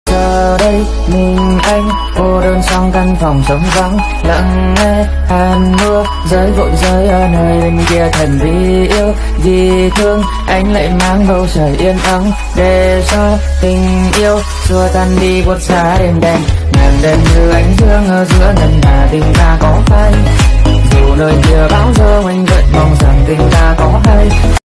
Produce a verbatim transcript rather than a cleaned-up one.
Giờ đây mình anh cô đơn trong căn phòng trống vắng, lặng nghe hàn mưa rơi vội rơi ở nơi bên kia. Thần vì yêu vì thương anh lại mang bầu trời yên ắng, để cho tình yêu xua tan đi buốt giá đêm đen. Ngàn đêm như ánh dương ở giữa ngân hà, tình ta có phai dù nơi kia bão giông, anh vẫn mong rằng tình ta có hay.